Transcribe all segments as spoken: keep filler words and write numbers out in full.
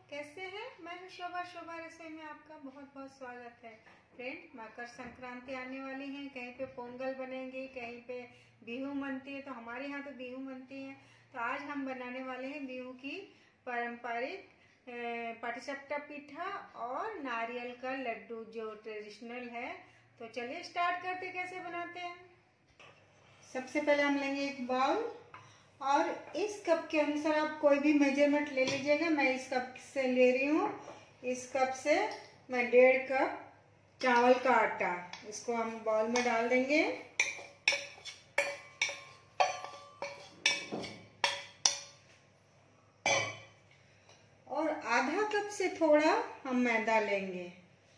कैसे हैं? मैं हूं शोभा। शोभा रसोई में आपका बहुत बहुत स्वागत है। फ्रेंड, मकर संक्रांति आने वाली है, कहीं पे पोंगल बनेंगी, कहीं पे बिहू मनती है। तो हमारे यहाँ तो बिहू मनती है। तो आज हम बनाने वाले हैं बिहू की पारंपरिक पाटीचपटा पीठा और नारियल का लड्डू जो ट्रेडिशनल है। तो चलिए स्टार्ट करते कैसे बनाते हैं। सबसे पहले हम लेंगे एक बाउल और इस कप के अनुसार आप कोई भी मेजरमेंट ले लीजिएगा। मैं इस कप से ले रही हूँ। इस कप से मैं डेढ़ कप चावल का आटा, इसको हम बाउल में डाल देंगे। और आधा कप से थोड़ा हम मैदा लेंगे।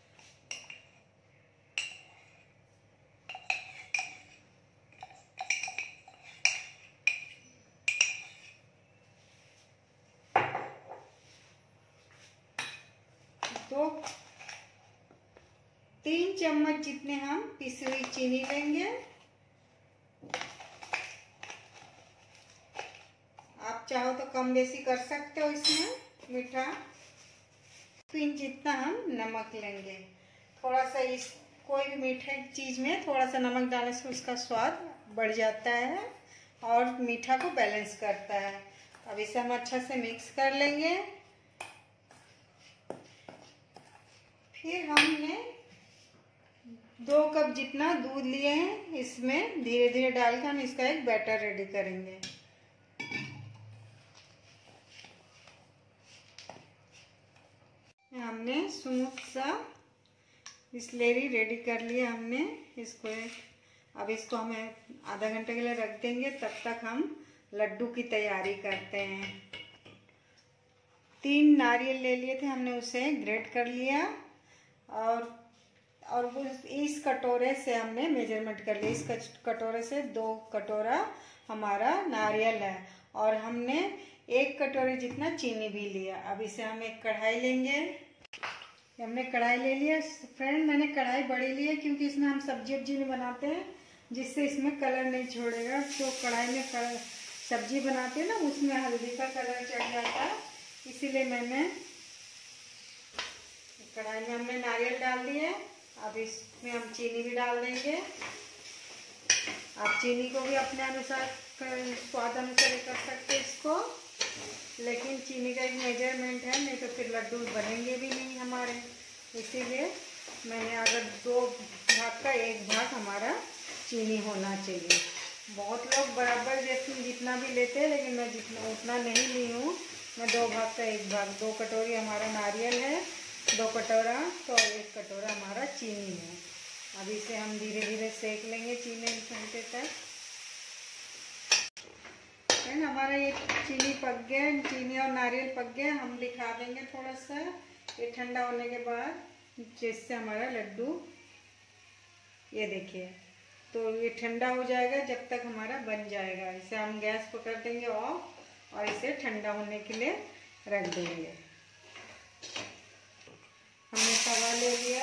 तो तीन चम्मच जितने हम पिसी हुई चीनी लेंगे। आप चाहो तो कम बेसी कर सकते हो इसमें मीठा। पिंच जितना हम नमक लेंगे। थोड़ा सा इस कोई भी मीठे चीज में थोड़ा सा नमक डालने से उसका स्वाद बढ़ जाता है और मीठा को बैलेंस करता है। अब इसे हम अच्छा से मिक्स कर लेंगे। फिर हमने दो कप जितना दूध लिए हैं, इसमें धीरे धीरे डालकर हम इसका एक बैटर रेडी करेंगे। हमने स्मूथ सा बिस्लेरी रेडी कर लिया हमने इसको। अब इसको हमें आधा घंटे के लिए रख देंगे। तब तक हम लड्डू की तैयारी करते हैं। तीन नारियल ले लिए थे हमने, उसे ग्रेट कर लिया और और इस कटोरे से हमने मेजरमेंट कर लिया। इस कटोरे से दो कटोरा हमारा नारियल है और हमने एक कटोरी जितना चीनी भी लिया। अब इसे हम एक कढ़ाई लेंगे। हमने कढ़ाई ले लिया। फ्रेंड, मैंने कढ़ाई बड़ी ली है क्योंकि इसमें हम सब्जी वब्जी नहीं बनाते हैं, जिससे इसमें कलर नहीं छोड़ेगा। तो कढ़ाई में सब्जी बनाते हैं ना, उसमें हल्दी का कलर चढ़ जाता है, इसीलिए मैंने कढ़ाई में हमने नारियल डाल दिए। अब इसमें हम चीनी भी डाल देंगे। आप चीनी को भी अपने अनुसार स्वाद अनुसार कर सकते हैं इसको, लेकिन चीनी का एक मेजरमेंट है, नहीं तो फिर लड्डू बनेंगे भी नहीं हमारे। इसीलिए मैंने अगर दो भाग का एक भाग हमारा चीनी होना चाहिए। बहुत लोग बराबर जैसे जितना भी लेते हैं, लेकिन मैं जितना उतना नहीं ली हूँ। मैं दो भाग का एक भाग, दो कटोरी हमारा नारियल है, दो कटोरा तो एक कटोरा हमारा चीनी है। अब इसे हम धीरे धीरे सेक लेंगे चीनी घंटे तक। फ्रेंड, हमारा ये चीनी पक गया, चीनी और नारियल पक गया। हम दिखा देंगे थोड़ा सा ये ठंडा होने के बाद, जिससे हमारा लड्डू, ये देखिए, तो ये ठंडा हो जाएगा जब तक हमारा बन जाएगा। इसे हम गैस पर कर देंगे ऑफ और इसे ठंडा होने के लिए रख देंगे। हमने तवा ले लिया।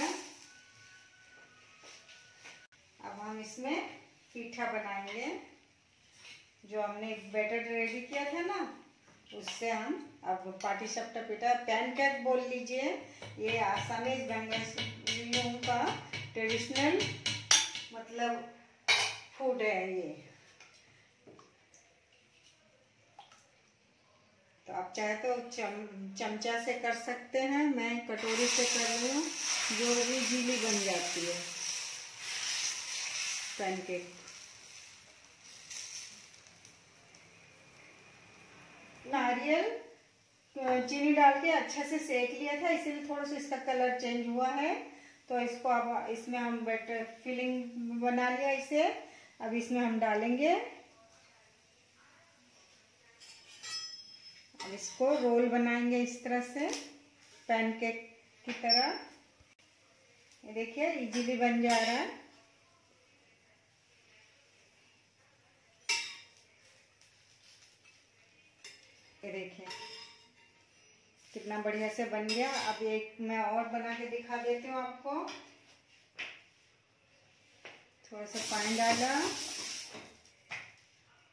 अब हम इसमें पीठा बनाएंगे। जो हमने बैटर रेडी किया था ना, उससे हम अब पाटीचपटा पीठा, पैनकेक बोल लीजिए, ये आसामीज बंगालियों का ट्रेडिशनल मतलब फूड है ये। तो आप चाहे तो चम चमचा से कर सकते हैं, मैं कटोरी से कर रही हूँ, जो इजीली बन जाती है पैनकेक। नारियल चीनी डाल के अच्छे से सेक लिया था, इसीलिए थोड़ा सा इसका कलर चेंज हुआ है। तो इसको अब इसमें हम बैटर फिलिंग बना लिया इसे। अब इसमें हम डालेंगे। अब इसको रोल बनाएंगे इस तरह से पैनकेक की तरह। ये देखिए इजीली बन जा रहा है। ये देखिए कितना बढ़िया से बन गया। अब एक मैं और बना के दिखा देती हूँ आपको। थोड़ा सा पानी डाला,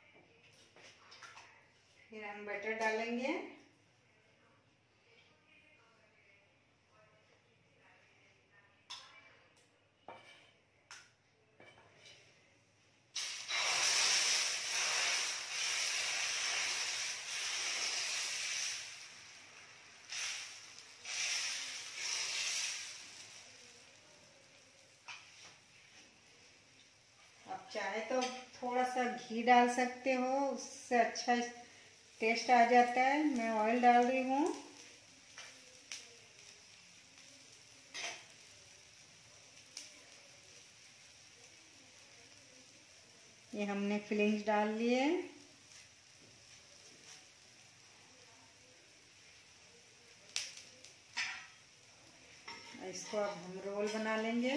फिर हम बटर डालेंगे। चाहे तो थोड़ा सा घी डाल सकते हो, उससे अच्छा टेस्ट आ जाता है। मैं ऑयल डाल रही हूँ। ये हमने फिलिंग्स डाल लिए। इसको अब हम रोल बना लेंगे।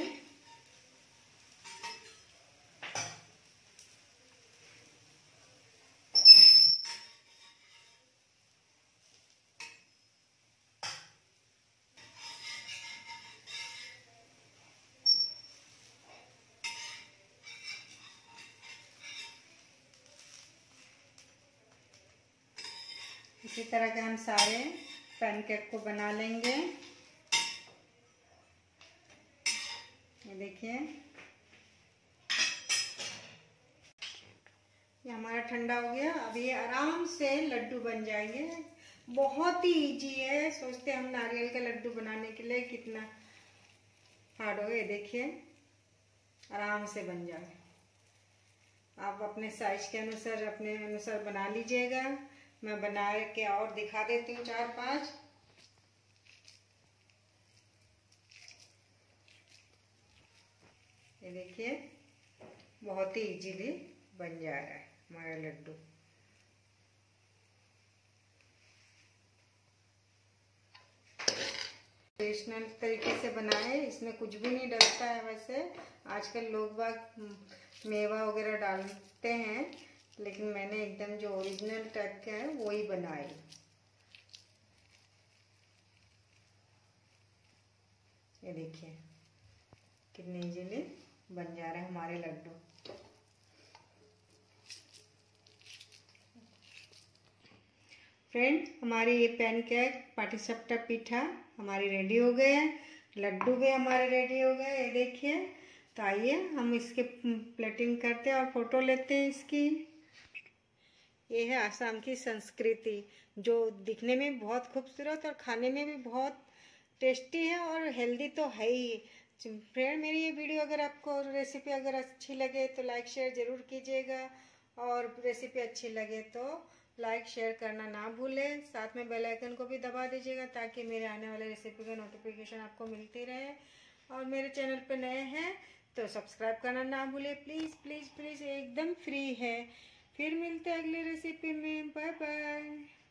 इसी तरह के हम सारे पैनकेक को बना लेंगे। ये देखिए, ये हमारा ठंडा हो गया। अब ये आराम से लड्डू बन जाएंगे। बहुत ही इजी है। सोचते हम नारियल के लड्डू बनाने के लिए कितना हार्ड हो गया। देखिए आराम से बन जाए। आप अपने साइज के अनुसार अपने अनुसार बना लीजिएगा। मैं बना के और दिखा देती हूँ चार पांच। ये देखिए बहुत ही इजीली बन जा रहा है हमारा लड्डू। ट्रेडिशनल तरीके से बनाए, इसमें कुछ भी नहीं डलता है। वैसे आजकल लोग बाग मेवा वगैरह डालते हैं, लेकिन मैंने एकदम जो ओरिजिनल टाइप का है वो ही बनाए। ये देखिए कितने इजीली बन जा रहे हैं हमारे लड्डू। फ्रेंड, हमारे ये पैनकेक पाटीसापटा पीठा हमारी रेडी हो गए हैं। लड्डू भी हमारे रेडी हो गए। ये देखिए। तो आइए हम इसके प्लेटिंग करते हैं और फोटो लेते हैं इसकी। ये है आसाम की संस्कृति, जो दिखने में बहुत खूबसूरत और खाने में भी बहुत टेस्टी है और हेल्दी तो है ही। फ्रेंड, मेरी ये वीडियो अगर आपको रेसिपी अगर अच्छी लगे तो लाइक शेयर ज़रूर कीजिएगा, और रेसिपी अच्छी लगे तो लाइक शेयर करना ना भूलें। साथ में बेल आइकन को भी दबा दीजिएगा ताकि मेरे आने वाले रेसिपी का नोटिफिकेशन आपको मिलती रहे। और मेरे चैनल पे नए हैं तो सब्सक्राइब करना ना भूलें। प्लीज़ प्लीज़ प्लीज़, एकदम फ्री है। फिर मिलते हैं अगली रेसिपी में। Bye bye.